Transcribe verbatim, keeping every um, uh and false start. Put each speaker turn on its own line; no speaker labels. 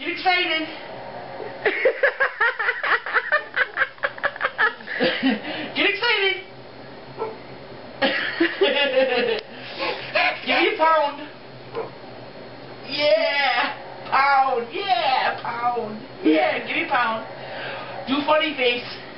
Get excited. Get excited. Give me a pound. Yeah. Pound. Yeah. Pound. Yeah. Give me a pound. Do funny face.